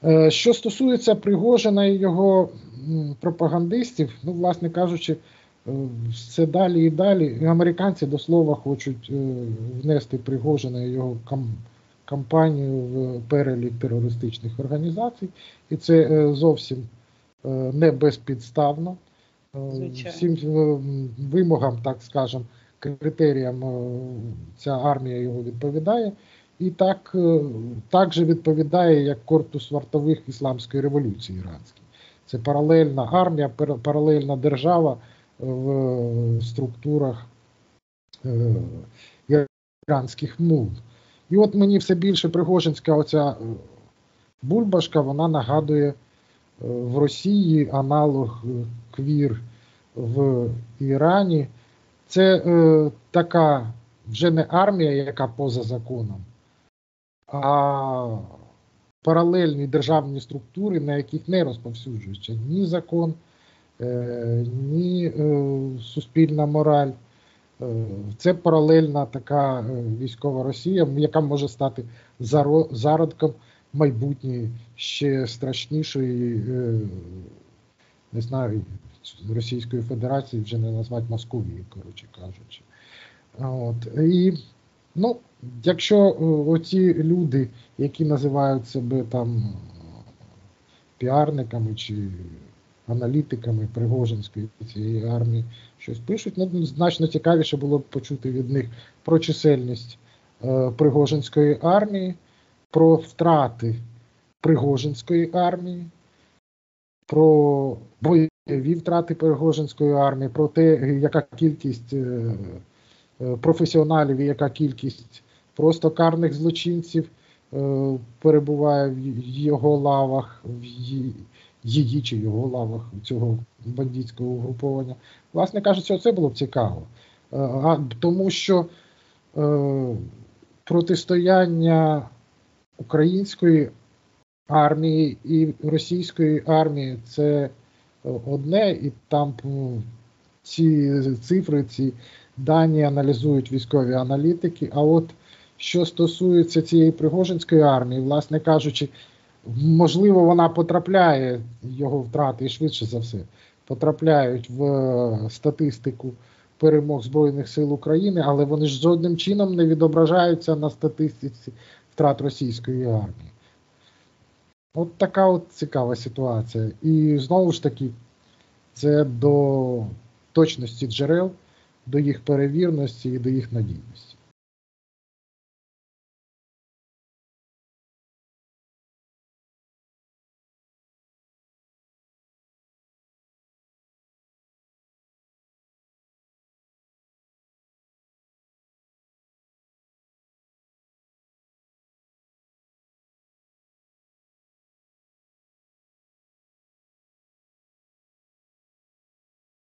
Що стосується Пригожина і його пропагандистів, ну, власне кажучи, все далі і далі. І американці до слова хочуть внести Пригожина і його кампанію в перелік терористичних організацій, і це зовсім не безпідставно. Всім вимогам, так скажемо, критеріям ця армія його відповідає. І так же відповідає, як корпус вартових Ісламської революції іранській. Це паралельна армія, паралельна держава в структурах іранських мул. І от мені все більше Пригожинська оця бульбашка, вона нагадує в Росії аналог КВІР в Ірані. Це така вже не армія, яка поза законом, а паралельні державні структури, на яких не розповсюджується ні закон, ні суспільна мораль. Це паралельна така військова Росія, яка може стати зародком майбутньої ще страшнішої, не знаю, Російської Федерації, вже не назвати Московією, коротше кажучи. От. І, ну, якщо оці люди, які називають себе там піарниками чи аналітиками Пригожинської цієї армії, щось пишуть, ну, значно цікавіше було б почути від них про чисельність Пригожинської армії, про втрати Пригожинської армії, про бойові втрати Пригожинської армії, про те, яка кількість професіоналів і яка кількість просто карних злочинців перебуває в його лавах, в її чи його лавах цього бандитського угруповання. Власне кажучи, це було б цікаво. Тому що протистояння української армії і російської армії – це одне, і там ці цифри, ці дані аналізують військові аналітики. А от що стосується цієї Пригожинської армії, власне кажучи, можливо, вона потрапляє, його втрати, і швидше за все, потрапляють в статистику перемог Збройних сил України, але вони ж жодним чином не відображаються на статистиці втрат російської армії. От така от цікава ситуація. І знову ж таки, це до точності джерел, до їх перевірності і до їх надійності.